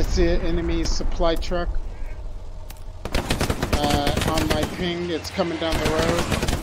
see an enemy supply truck on my ping. It's coming down the road.